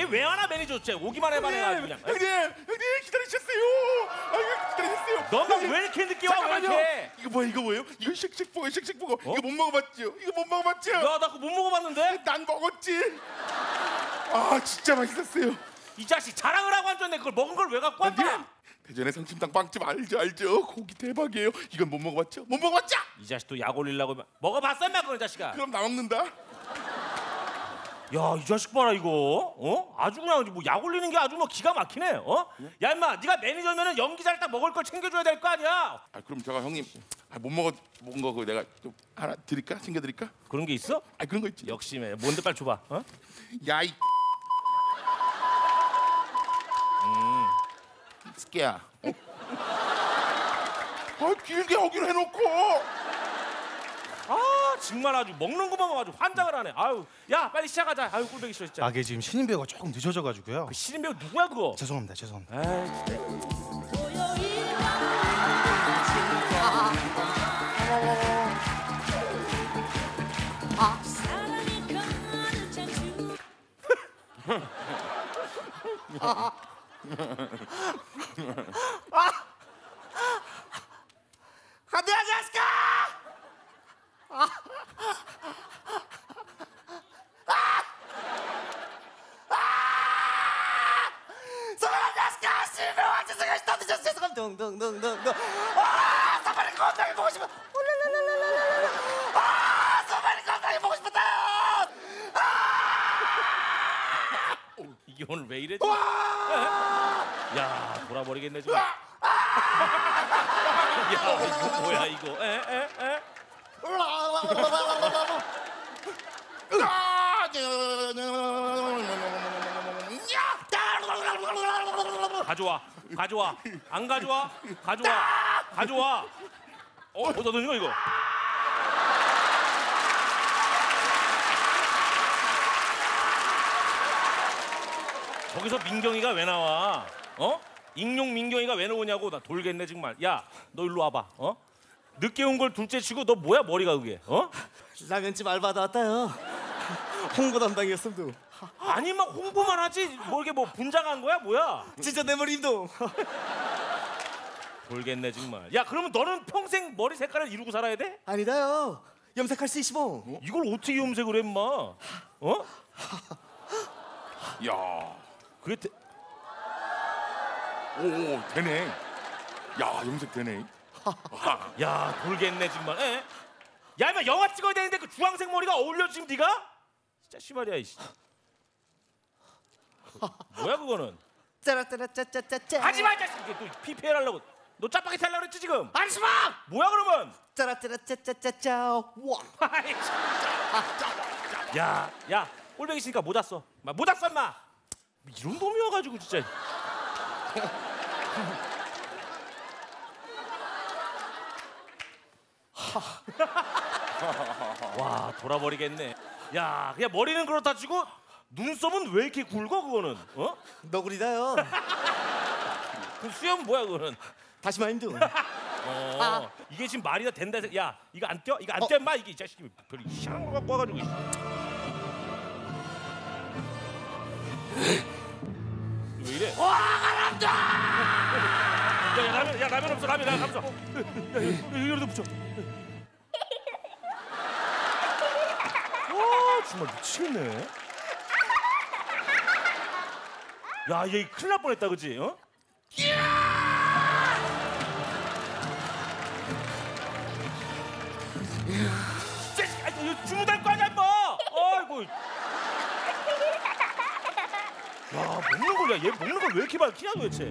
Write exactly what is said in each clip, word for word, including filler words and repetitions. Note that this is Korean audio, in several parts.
왜 하나 매니저 쟤 오기만 해봐 내가 아주 그냥. 형님, 형님 기다리셨어요. 아유 기다리셨어요. 너만 왜 이렇게 늦게 와? 왜 이렇게? 이거 뭐야 이거 뭐예요? 이거 쉑쉑버거 쉑쉑버거. 어? 이거 못 먹어봤죠? 이거 못 먹어봤죠? 야, 나 그거 못 먹어봤는데? 난 먹었지. 아 진짜 맛있었어요. 이 자식 자랑을 하고 앉았네. 그걸 먹은 걸 왜 갖고 왔냐? 대전의 성심당 빵집 알죠 알죠? 고기 대박이에요. 이건 못 먹어봤죠? 못 먹어봤죠? 이 자식도 약 올리려고 먹어봤어 임마 그런 자식아. 그럼 나 먹는다. 야, 이 자식 봐라 이거. 어? 아주 그냥 뭐 약 올리는 게 아주 뭐 기가 막히네. 어? 야 임마, 네가 매니저면은 연기 잘 딱 먹을 걸 챙겨줘야 될 거 아니야. 아 그럼 제가 형님 아, 못 먹어 먹은 거 그거 내가 좀 하나 드릴까? 챙겨드릴까? 그런 게 있어? 아 그런 거 있지. 역시네. 뭔데 빨리 줘봐. 어? 야이 음. 스키야. 어? 아 길게 하기로 해놓고. 아 정말 아주 먹는 것만 아주 환장을 하네. 아유, 야 빨리 시작하자. 아유 꿀배기 싫어 진짜. 아, 그게 지금 신인 배우가 조금 늦어져가지고요. 그 신인 배우 누구야 그거? 죄송합니다, 죄송합니다. 에이, 그래. 안돼 자식아! 소방관 자식아! 실명한 죄송해요. 또 늦었어. 죄송합니다. 둥둥둥둥둥. 아, 소방관 건강히 보고 싶어. 올라라라라라라라. 아, 소방관 건강히 보고 싶었다. 이게 오늘 왜 이래? 야 돌아버리겠네 지금. 야 이거 뭐야 이거? 에 에 에? 가져와 가져와 안 가져와 가져와 가져와. 어 어디다 넣는 거야 이거? 거기서 민경이가 왜 나와? 어? 익룡 민경이가 왜 나오냐고. 나 돌겠네 정말. 야, 너 일로 와봐. 어? 늦게 온 걸 둘째 치고 너 뭐야 머리가 그게? 어? 라면집 알바도 왔다요. 홍보 담당이었습니다. 아니 막 홍보만 하지 뭐 이게 뭐 분장한 거야 뭐야? 진짜 내 머리 힘도. 돌겠네 정말. 야 그러면 너는 평생 머리 색깔을 이루고 살아야 돼? 아니다요. 염색할 수 있시모. 어? 이걸 어떻게 염색을 해 인마? 어? 야, 그게 대... 오, 오 되네. 야 염색 되네. 야 돌겠네 정말. 에? 야 인마 영화 찍어야 되는데 그 주황색 머리가 어울려 지금 네가? 진짜 씨발이야 이씨. 뭐야 그거는? 짜라짜라짜짜짜짜. 하지마 이 자식. 너 피피엘 하려고. 너 짜파게티 하려고 그랬지 지금? 하지마. 뭐야 그러면? 짜라짜라짜짜짜짜. 와. 아이, 진짜. 야, 야, 꼴배기 있으니까 모자 써. 마, 모자 써, 인마. 이런 놈이어가지고 진짜. 와, 돌아버리겠네. 야, 그냥 머리는 그렇다 치고 눈썹은 왜 이렇게 굵어 그거는? 어? 너구리다요. 그 수염 뭐야 그거는? 다시마 힘도. 어, 이게 지금 말이 다 된다. 해서 야, 이거 안 떼어? 이거 안 떼어, 인마 이게 이 자식이 별 이상한 거 갖고 와가지고. 왜 이래? 와, 가란다. 야, 야 라면, 야 라면 없어, 라면, 라면 없어. 야, 야, 이거라도 붙여. 와, 정말 미치겠네. 야, 얘 큰일 날 뻔했다, 그지? 어? 진짜, 이거 주무달 거 아니야, 뭐? 아이고. 야, 먹는 걸, 야, 얘 먹는 걸 왜 이렇게 밝히냐, 도대체?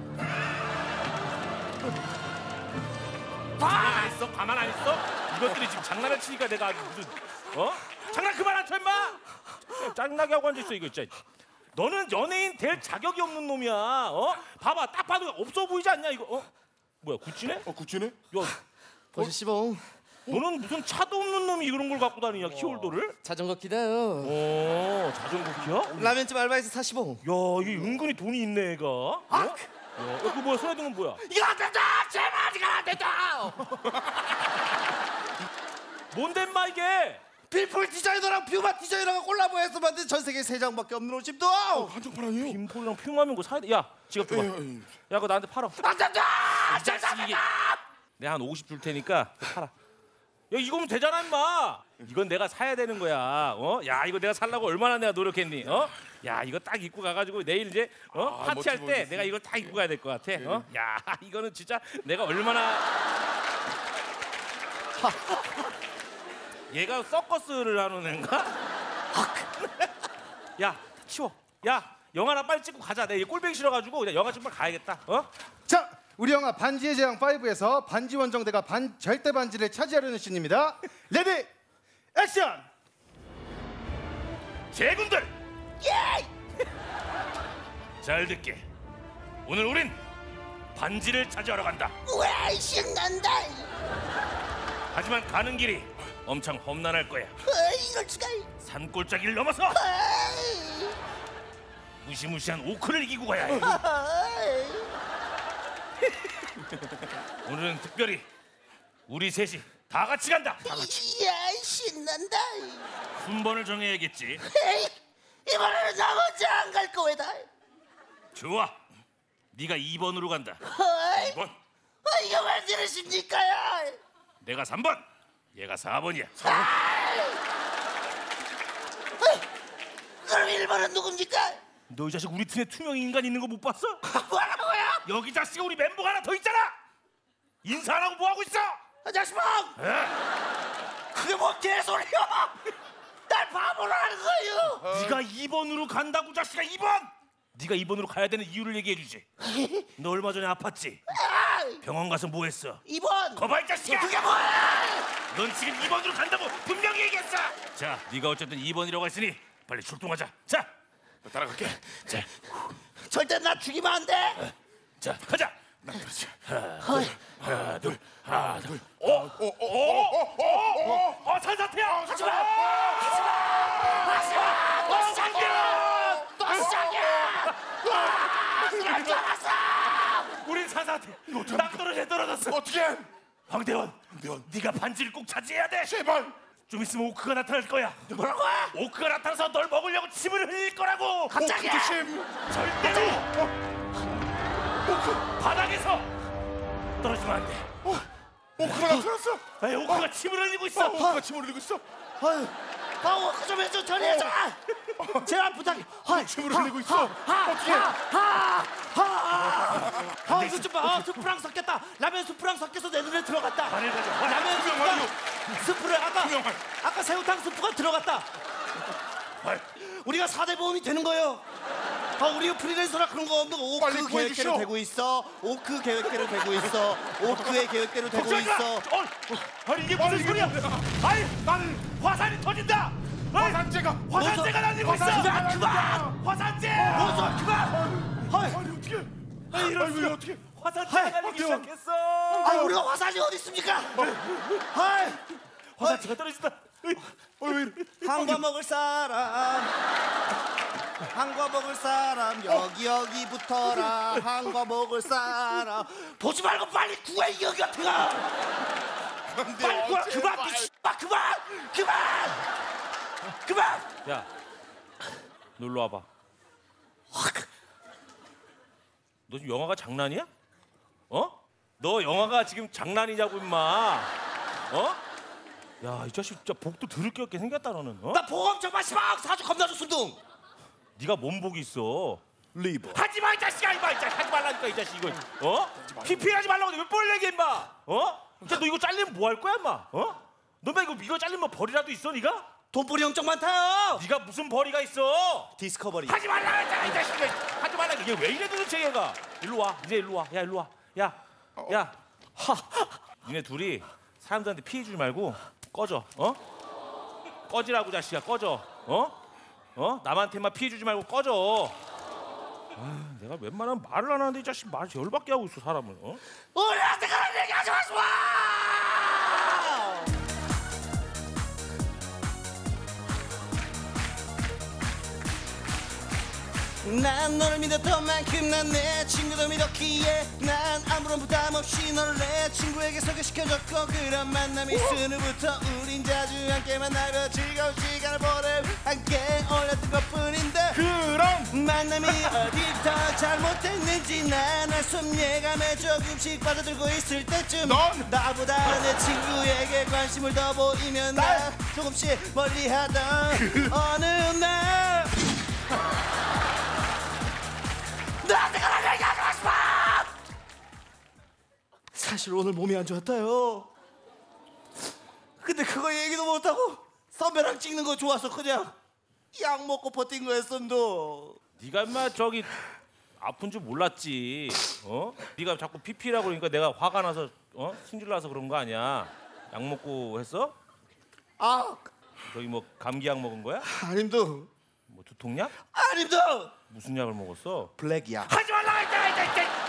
가만 안 있어? 가만 안 있어? 이것들이 지금 장난을 치니까 내가 아주 무슨 어? 장난 그만 안 쳐 임마! 짜증나게 하고 앉아있어 이거 진짜. 너는 연예인 될 자격이 없는 놈이야. 어? 봐봐 딱 봐도 없어 보이지 않냐 이거? 어? 뭐야 구찌네? 어 구찌네? 야, 버시 씨봉. 너는 무슨 차도 없는 놈이 이런 걸 갖고 다니냐 키홀더를? 자전거 키다요. 오 자전거 키야? 라면집 알바에서 사시봉. 야 이게 은근히 돈이 있네 얘가. 어? 야, 그 뭐야 손에 든 건 뭐야? 이거 안 된다! 제발 이거 안 된다! 뭔데 인마 이게? 빈폴 디자이너랑 퓨마 디자이너가 콜라보해서 만든 전 세계 세 장밖에 없는 옷입니다. 어, 한정판 아니에요? 빈폴이랑 퓨마면 거 사야 돼. 야 지갑 줘봐. 예, 예. 야 그거 나한테 팔아. 안된다. 이 자식 이게. 내가 한 오십 줄 테니까 그거 팔아. 야 이거면 되잖아 임마. 이건 내가 사야 되는 거야. 어? 야 이거 내가 살라고 얼마나 내가 노력했니? 어? 야 이거 딱 입고 가가지고 내일 이제 어? 아, 파티할 멋지, 때 멋지. 내가 이걸 딱 입고 가야 될 것 같아. 어? 야 이거는 진짜 내가 얼마나 얘가 서커스를 하는 애인가? 야 치워. 야 영화나 빨리 찍고 가자. 내가 꼴보기 싫어가지고 그냥 영화 찍고 가야겠다. 어? 자, 우리 영화 반지의 제왕 오에서 반지 원정대가 반 절대 반지를 차지하려는 씬입니다. 레디 액션! 제군들! 잘 듣게. 오늘 우린 반지를 차지하러 간다. 와 신난다. 하지만 가는 길이 엄청 험난할 거야. 어, 이럴 수가. 산골짜기를 넘어서 어이, 무시무시한 오크를 이기고 가야 해. 어이. 오늘은 특별히 우리 셋이 다 같이 간다. 이야 신난다. 순번을 정해야겠지. 에이, 이번에는 나 먼저 안 갈 거다. 좋아. 네가 이 번으로 간다. 어이, 이 번. 어, 이거 왜 들으십니까요? 내가 삼 번. 얘가 사 번이야. 그럼 일 번은 누굽니까? 너 이 자식 우리 팀에 투명 인간 있는 거 못 봤어? 뭐라고요? 여기 자식아 우리 멤버가 하나 더 있잖아. 인사 안 하고 뭐 하고 있어? 자식방! 에? 그게 뭔 개소리야? 날 바보로 하는 거예요. 네가 이 번으로 간다고 자식아. 이 번. 네가 이 번으로 가야 되는 이유를 얘기해 주지. 너 얼마 전에 아팠지? 아, 병원 가서 뭐 했어? 이 번. 거봐 이 자식아. 그게 뭐야? 넌 지금 이 번으로 간다고 분명히 얘기했어. 자, 네가 어쨌든 이 번이라고 했으니 빨리 출동하자. 자, 따라갈게. 자, 절대 나 죽이면 안 돼. 자, 가자. 나 그렇지. 하나, 둘, 하나, 둘. 오, 어, 어, 어, 어, 어, 어. 어, 산사태야. 하지 마. 또 시작이야. 또 시작이야. 와, 잡았어. 우린 산사태. 낙떨어져 떨어졌어. 어떻게? 황대원, 황대원. 네가 반지를 꼭 차지해야 돼. 제발. 좀 있으면 오크가 나타날 거야. 뭐라고? 오크가 나타나서 널 먹으려고 침을 흘릴 거라고. 갑자기. 조심. 절대로 오크. 바닥에서 떨어지면 안 돼. 오크가 나타났어. 아이, 오크가 침을 흘리고 있어. 오크가 침을 흘리고 있어. 아유, 아, 워크 좀 해줘. 처리해줘. 제발 부탁해. 아이, 침을 흘리고 있어. 어떻게? 아, 이거 좀 봐. 아, 스프랑 섞였다. 라면 스프랑 섞여서 내 눈에 들어갔다. 바늘 가져. 라면 스프랑 스프를 아까 투명한. 아까 새우탕 스프가 들어갔다. 아이, 우리가 사 대 보험이 되는 거예요. 아, 우리가 프리랜서라 그런 거 없는 거. 빨리 오크 구해주시오. 계획대로 되고 있어. 오크 계획대로 되고 있어. 오크의 계획대로 되고 걱정하지 마. 있어. 어, 아니 이게 무슨 소리야? 아이, 나는 화산이 터진다. 화산재가. 화산재가 날리고 있어. 그만, 그만. 화산재. 뭐죠? 그만. 아이, 아니 어떻게? 아이, 이럴 아이고 수가. 어떻게? 화산재가 날리기 황대원. 시작했어. 아, 우리가 화산이 어디 있습니까? 아이, 화산재가 떨어진다. 어, 왜 이래? 한과 먹을 사람. 한과 먹을 사람 여기 여기 붙어라. 한과 먹을 사람. 보지 말고 빨리 구해 여기 어떻게 가? 빨리 구해. 그만 미친. 그만 그만 그만. 야, 놀러 와봐. 너 지금 영화가 장난이야? 어? 너 영화가 지금 장난이냐고 임마. 어? 야, 이 자식 진짜 복도 들을 게 없게 생겼다 너는. 어? 나 보험 정말 씨발 사주 겁나 줬음둥. 네가 뭔 복이 있어? 리버. 하지 마 이 자식아, 이마 이 자식 하지 말라니까 이 자식 이거. 어? 피피하지 말라고 몇 번을 얘기해 임마. 어? 진짜 너 이거 잘리면 뭐 할 거야 임마? 어? 너만 이거 이거 잘리면 벌이라도 있어 네가? 돈벌이 엄청 많다. 네가 무슨 벌이가 있어? 디스커버리. 하지 말라 했잖아 이 자식. 하지 말라. 얘 왜 이래 도대체 얘가. 일로 와. 이제 일로 와. 야 일로 와. 야. 야. 하. 니네 둘이 사람들한테 피해 주지 말고 꺼져. 어? 꺼지라고 자식아. 꺼져. 어? 어? 남한테만 피해 주지 말고 꺼져. 아, 내가 웬만하면 말을 안 하는데 이 자식 말 열받게 하고 있어 사람을. 어? 우리한테 그런 얘기 하지 마시마. 난 너를 믿었던 만큼 난 내 친구도 믿었기에 난 아무런 부담 없이 너를 내 친구에게 소개시켜줬고 그런 만남이 있은 후부터 우린 자주 함께 만나며 즐거운 시간을 보내 함께 어울렸던 것뿐인데 그럼 만남이 어디부터 잘못됐는지 난 알 수 없는 예감에 조금씩 빠져들고 있을 때쯤 넌! 나보다 내 친구에게 관심을 더 보이면 나 조금씩 멀리하던 어느 날 나한테 그런 얘기 하지 마! 사실 오늘 몸이 안 좋았다요. 근데 그거 얘기도 못하고 선배랑 찍는 거 좋아서 그냥 약 먹고 버틴 거였음도. 네가 인마 저기 아픈 줄 몰랐지. 어? 네가 자꾸 피피라고 그러니까 내가 화가 나서 어? 승질 나서 그런 거 아니야. 약 먹고 했어? 아 저기 뭐 감기약 먹은 거야? 아님도 뭐 두통약? 아님도 무슨 약을 먹었어? 블랙이야. 하지 말라 했잖아.